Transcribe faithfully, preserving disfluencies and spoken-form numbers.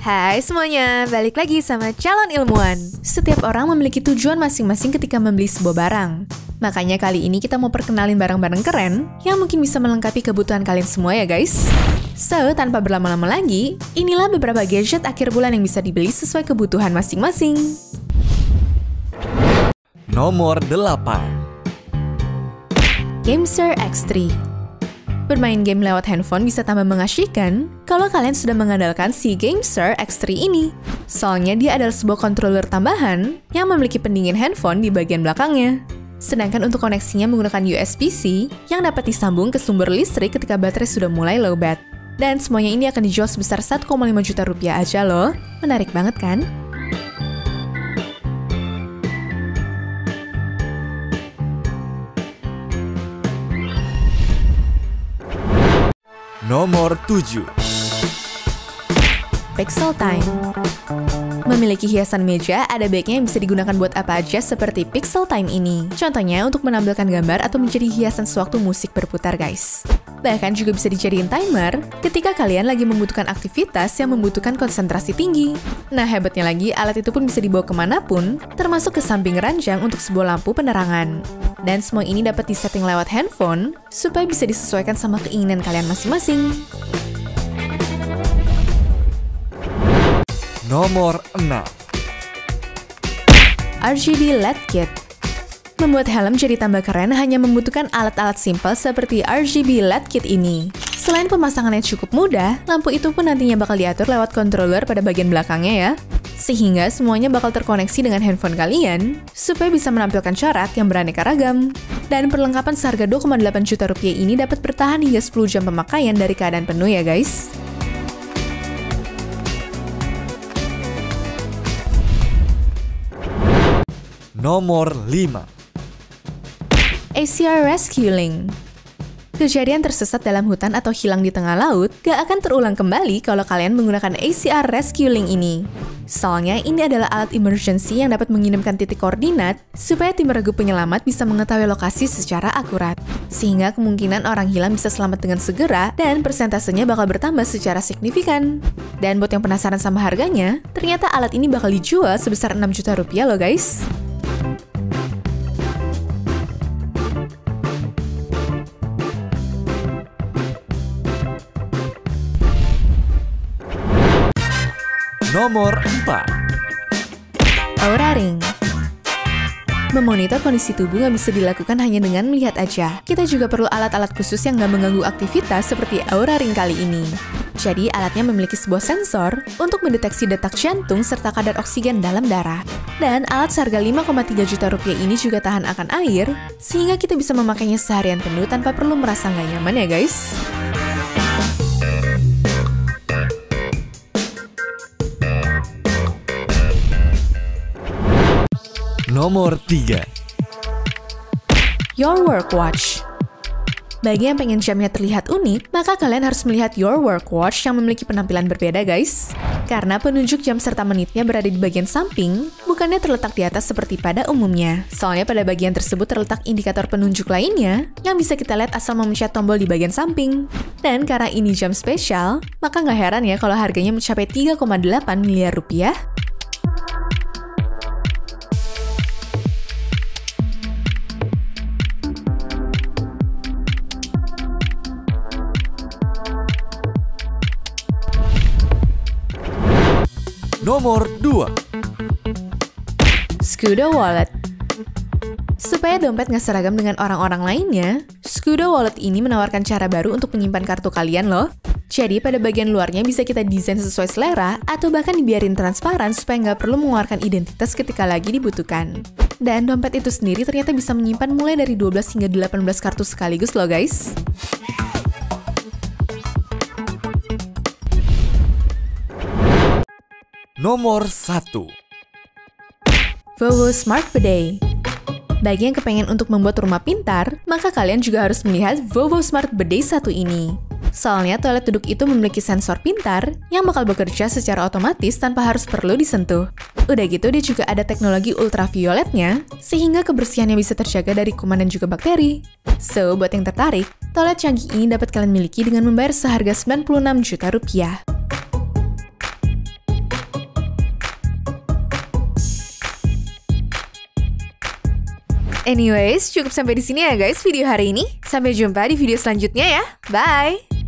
Hai semuanya, balik lagi sama Calon Ilmuwan. Setiap orang memiliki tujuan masing-masing ketika membeli sebuah barang. Makanya kali ini kita mau perkenalin barang-barang keren yang mungkin bisa melengkapi kebutuhan kalian semua ya guys. So, tanpa berlama-lama lagi, inilah beberapa gadget akhir bulan yang bisa dibeli sesuai kebutuhan masing-masing. Nomor delapan. GameSir X tiga. Bermain game lewat handphone bisa tambah mengasyikkan kalau kalian sudah mengandalkan si GameSir X tiga ini. Soalnya dia adalah sebuah controller tambahan yang memiliki pendingin handphone di bagian belakangnya. Sedangkan untuk koneksinya menggunakan U S B C yang dapat disambung ke sumber listrik ketika baterai sudah mulai low bat. Dan semuanya ini akan dijual sebesar satu koma lima juta rupiah aja loh. Menarik banget kan? Nomor tujuh. Pixel Time. Memiliki hiasan meja, ada baiknya yang bisa digunakan buat apa aja seperti Pixel Time ini. Contohnya untuk menampilkan gambar atau menjadi hiasan sewaktu musik berputar guys. Bahkan juga bisa dijadiin timer ketika kalian lagi membutuhkan aktivitas yang membutuhkan konsentrasi tinggi. Nah hebatnya lagi, alat itu pun bisa dibawa kemanapun, termasuk ke samping ranjang untuk sebuah lampu penerangan. Dan semua ini dapat disetting lewat handphone, supaya bisa disesuaikan sama keinginan kalian masing-masing. Nomor enam. R G B L E D Kit. Membuat helm jadi tambah keren hanya membutuhkan alat-alat simpel seperti R G B L E D Kit ini. Selain pemasangannya cukup mudah, lampu itu pun nantinya bakal diatur lewat controller pada bagian belakangnya ya. Sehingga semuanya bakal terkoneksi dengan handphone kalian, supaya bisa menampilkan corak yang beraneka ragam. Dan perlengkapan seharga dua koma delapan juta rupiah ini dapat bertahan hingga sepuluh jam pemakaian dari keadaan penuh ya guys. Nomor lima. A C R Rescue Link. Kejadian tersesat dalam hutan atau hilang di tengah laut gak akan terulang kembali kalau kalian menggunakan A C R Rescue Link ini. Soalnya ini adalah alat emergency yang dapat mengirimkan titik koordinat supaya tim regu penyelamat bisa mengetahui lokasi secara akurat. Sehingga kemungkinan orang hilang bisa selamat dengan segera dan persentasenya bakal bertambah secara signifikan. Dan buat yang penasaran sama harganya, ternyata alat ini bakal dijual sebesar enam juta rupiah loh guys. Nomor empat. Oura Ring. Memonitor kondisi tubuh nggak bisa dilakukan hanya dengan melihat aja. Kita juga perlu alat-alat khusus yang nggak mengganggu aktivitas seperti Oura Ring kali ini. Jadi alatnya memiliki sebuah sensor untuk mendeteksi detak jantung serta kadar oksigen dalam darah. Dan alat seharga lima koma tiga juta rupiah ini juga tahan akan air, sehingga kita bisa memakainya seharian penuh tanpa perlu merasa nggak nyaman ya guys. Nomor tiga. Your Work Watch. Bagi yang pengen jamnya terlihat unik, maka kalian harus melihat Your Work Watch yang memiliki penampilan berbeda guys. Karena penunjuk jam serta menitnya berada di bagian samping, bukannya terletak di atas seperti pada umumnya. Soalnya pada bagian tersebut terletak indikator penunjuk lainnya yang bisa kita lihat asal memencet tombol di bagian samping. Dan karena ini jam spesial, maka nggak heran ya kalau harganya mencapai tiga koma delapan miliar rupiah. Nomor dua. Scudo Wallet. Supaya dompet nggak seragam dengan orang-orang lainnya, Scudo Wallet ini menawarkan cara baru untuk menyimpan kartu kalian loh. Jadi pada bagian luarnya bisa kita desain sesuai selera atau bahkan dibiarin transparan supaya nggak perlu mengeluarkan identitas ketika lagi dibutuhkan. Dan dompet itu sendiri ternyata bisa menyimpan mulai dari dua belas hingga delapan belas kartu sekaligus loh guys. Nomor satu. Vovo Smart Bidet. Bagi yang kepengen untuk membuat rumah pintar, maka kalian juga harus melihat Vovo Smart Bidet satu ini. Soalnya toilet duduk itu memiliki sensor pintar yang bakal bekerja secara otomatis tanpa harus perlu disentuh. Udah gitu dia juga ada teknologi ultravioletnya, sehingga kebersihannya bisa terjaga dari kuman dan juga bakteri. So, buat yang tertarik, toilet canggih ini dapat kalian miliki dengan membayar seharga sembilan puluh enam juta rupiah. Anyways, cukup sampai di sini ya guys video hari ini. Sampai jumpa di video selanjutnya ya. Bye!